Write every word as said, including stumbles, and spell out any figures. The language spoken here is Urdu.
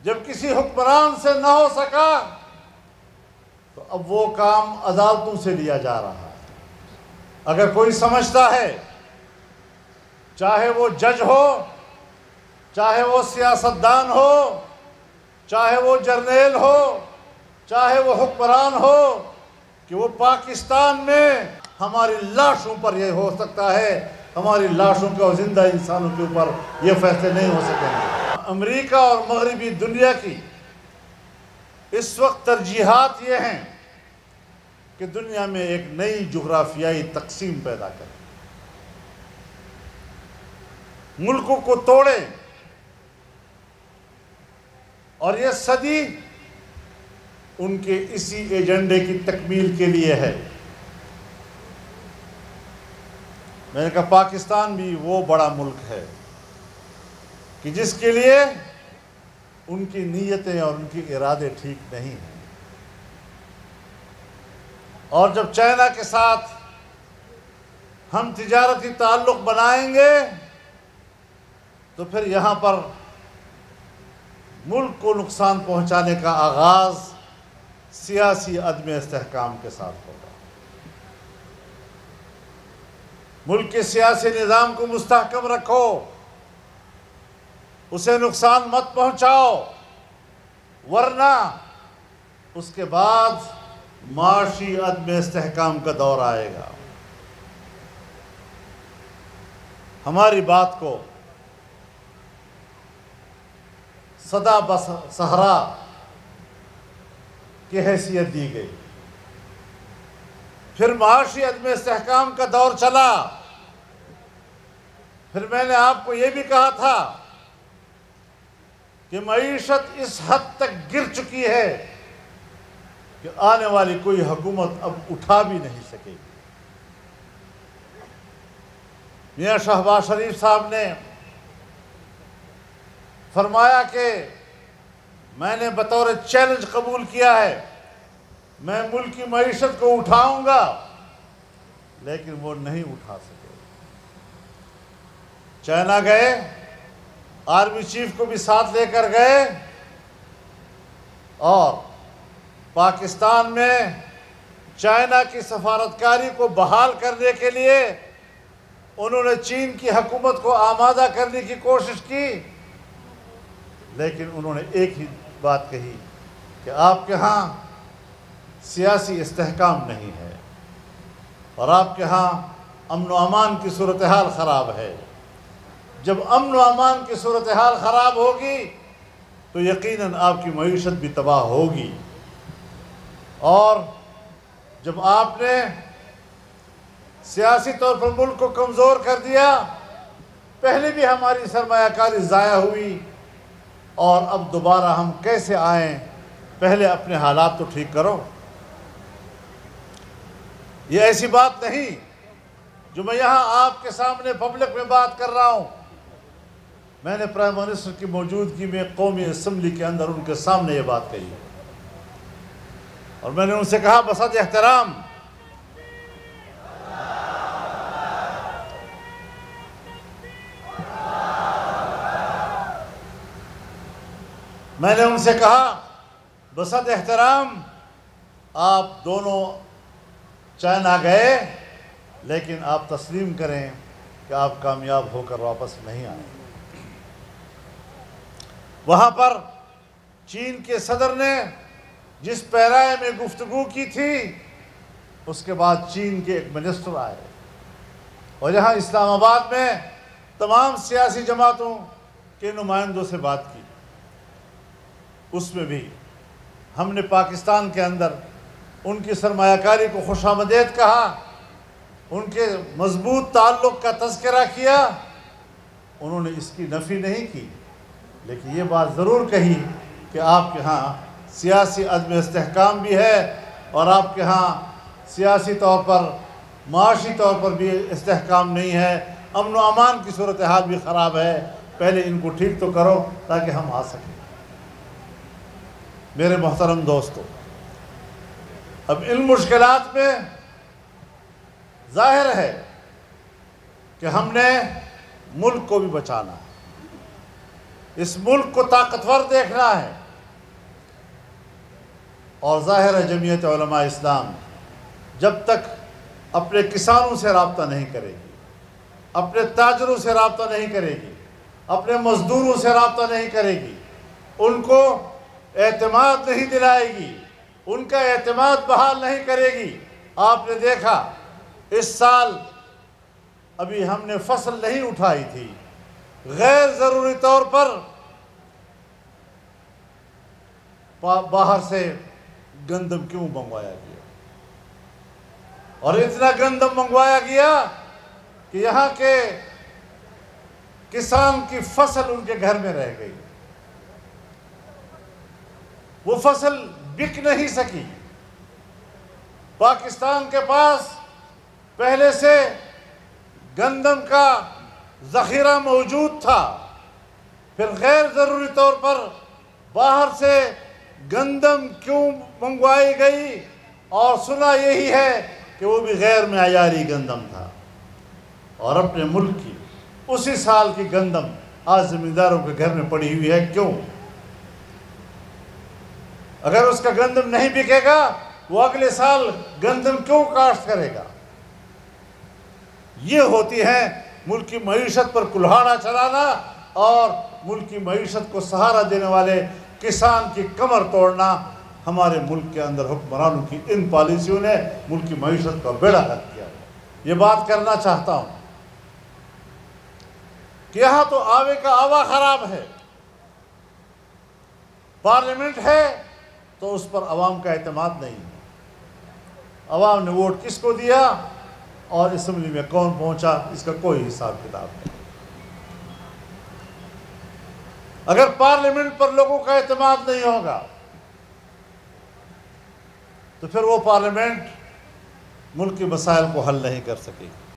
جب کسی حکمران سے نہ ہو سکا تو اب وہ کام عدالتوں سے لیا جا رہا ہے۔ اگر کوئی سمجھتا ہے چاہے وہ جج ہو، چاہے وہ سیاستدان ہو، چاہے وہ جرنیل ہو، چاہے وہ حکمران ہو، کہ وہ پاکستان میں ہماری لاشوں پر یہ ہو سکتا ہے، ہماری لاشوں کے اور زندہ انسانوں کے اوپر یہ فیصلے نہیں ہو سکیں گے۔ امریکہ اور مغربی دنیا کی اس وقت ترجیحات یہ ہیں کہ دنیا میں ایک نئی جغرافیائی تقسیم پیدا کریں، ملکوں کو توڑیں، اور یہ صدی ان کے اسی ایجنڈے کی تکمیل کے لیے ہے۔ میں نے کہا پاکستان بھی وہ بڑا ملک ہے کہ جس کے لیے ان کی نیتیں اور ان کے ارادے ٹھیک نہیں ہیں، اور جب چائنا کے ساتھ ہم تجارتی تعلق بنائیں گے تو پھر یہاں پر ملک کو نقصان پہنچانے کا آغاز سیاسی عدم استحکام کے ساتھ ہوگا۔ ملک کے سیاسی نظام کو مستحکم رکھو، اسے نقصان مت پہنچاؤ، ورنہ اس کے بعد معاشی عدم استحکام کا دور آئے گا۔ ہماری بات کو صدا صحرا کی حیثیت دی گئی، پھر معاشی عدم استحکام کا دور چلا، پھر میں نے آپ کو یہ بھی کہا تھا کہ معیشت اس حد تک گر چکی ہے کہ آنے والی کوئی حکومت اب اٹھا بھی نہیں سکے گی۔ میاں شہباز شریف صاحب نے فرمایا کہ میں نے بطور چیلنج قبول کیا ہے، میں ملک کی معیشت کو اٹھاؤں گا، لیکن وہ نہیں اٹھا سکے۔ چائنا گئے، آرمی چیف کو بھی ساتھ لے کر گئے، اور پاکستان میں چائنا کی سفارتکاری کو بحال کرنے کے لیے انہوں نے چین کی حکومت کو آمادہ کرنے کی کوشش کی، لیکن انہوں نے ایک ہی بات کہی کہ آپ کے ہاں سیاسی استحکام نہیں ہے، اور آپ کے ہاں امن و امان کی صورتحال خراب ہے۔ جب امن و امان کی صورتحال خراب ہوگی تو یقیناً آپ کی معیشت بھی تباہ ہوگی، اور جب آپ نے سیاسی طور پر ملک کو کمزور کر دیا، پہلے بھی ہماری سرمایہ کاری ضائع ہوئی، اور اب دوبارہ ہم کیسے آئیں؟ پہلے اپنے حالات تو ٹھیک کرو۔ یہ ایسی بات نہیں جو میں یہاں آپ کے سامنے پبلک میں بات کر رہا ہوں، میں نے پرائم منسٹر کی موجودگی میں قومی اسمبلی کے اندر ان کے سامنے یہ بات کہی، اور میں نے ان سے کہا بسط احترام میں نے ان سے کہا بسط احترام آپ دونوں چائنا گئے، لیکن آپ تسلیم کریں کہ آپ کامیاب ہو کر واپس نہیں آئے۔ وہاں پر چین کے صدر نے جس پیرائے میں گفتگو کی تھی، اس کے بعد چین کے ایک منسٹر آئے، اور یہاں اسلام آباد میں تمام سیاسی جماعتوں کے نمائندوں سے بات کی۔ اس میں بھی ہم نے پاکستان کے اندر ان کی سرمایہ کاری کو خوش آمدید کہا، ان کے مضبوط تعلق کا تذکرہ کیا، انہوں نے اس کی نفی نہیں کی، لیکن یہ بات ضرور کہی کہ آپ کے ہاں سیاسی عدم استحکام بھی ہے، اور آپ کے ہاں سیاسی طور پر معاشی طور پر بھی استحکام نہیں ہے، امن و امان کی صورتحال بھی خراب ہے، پہلے ان کو ٹھیک تو کرو تاکہ ہم آ سکیں۔ میرے محترم دوستو، اب ان مشکلات میں ظاہر ہے کہ ہم نے ملک کو بھی بچانا ہے، اس ملک کو طاقتور دیکھنا ہے، اور ظاہر ہے جمعیت علماء اسلام جب تک اپنے کسانوں سے رابطہ نہیں کرے گی، اپنے تاجروں سے رابطہ نہیں کرے گی، اپنے مزدوروں سے رابطہ نہیں کرے گی، ان کو اعتماد نہیں دلائے گی، ان کا اعتماد بحال نہیں کرے گی۔ آپ نے دیکھا اس سال ابھی ہم نے فصل نہیں اٹھائی تھی، غیر ضروری طور پر باہر سے گندم کیوں منگوایا گیا، اور اتنا گندم منگوایا گیا کہ یہاں کے کسان کی فصل ان کے گھر میں رہ گئی، وہ فصل بک نہیں سکی۔ پاکستان کے پاس پہلے سے گندم کا ذخیرہ موجود تھا، پھر غیر ضروری طور پر باہر سے گندم کیوں منگوائی گئی، اور سنا یہی ہے کہ وہ بھی غیر معیاری گندم تھا، اور اپنے ملک کی اسی سال کی گندم آج زمینداروں کے گھر میں پڑی ہوئی ہے۔ کیوں؟ اگر اس کا گندم نہیں بکے گا وہ اگلے سال گندم کیوں کاشت کرے گا؟ یہ ہوتی ہے ملک کی معیشت پر کلہاڑا چلانا اور ملک کی معیشت کو سہارا دینے والے کسان کی کمر توڑنا۔ ہمارے ملک کے اندر حکمرانوں کی ان پالیسیوں نے ملک کی معیشت کا بیڑا غرق کیا۔ یہ بات کرنا چاہتا ہوں کہ یہاں تو آوے کا آوا خراب ہے، پارلیمنٹ ہے تو اس پر عوام کا اعتماد نہیں ہے۔ عوام نے ووٹ کس کو دیا اور اسمبلی میں کون پہنچا، اس کا کوئی حساب کتاب نہیں۔ اگر پارلیمنٹ پر لوگوں کا اعتماد نہیں ہوگا تو پھر وہ پارلیمنٹ ملک کے مسائل کو حل نہیں کر سکے گی۔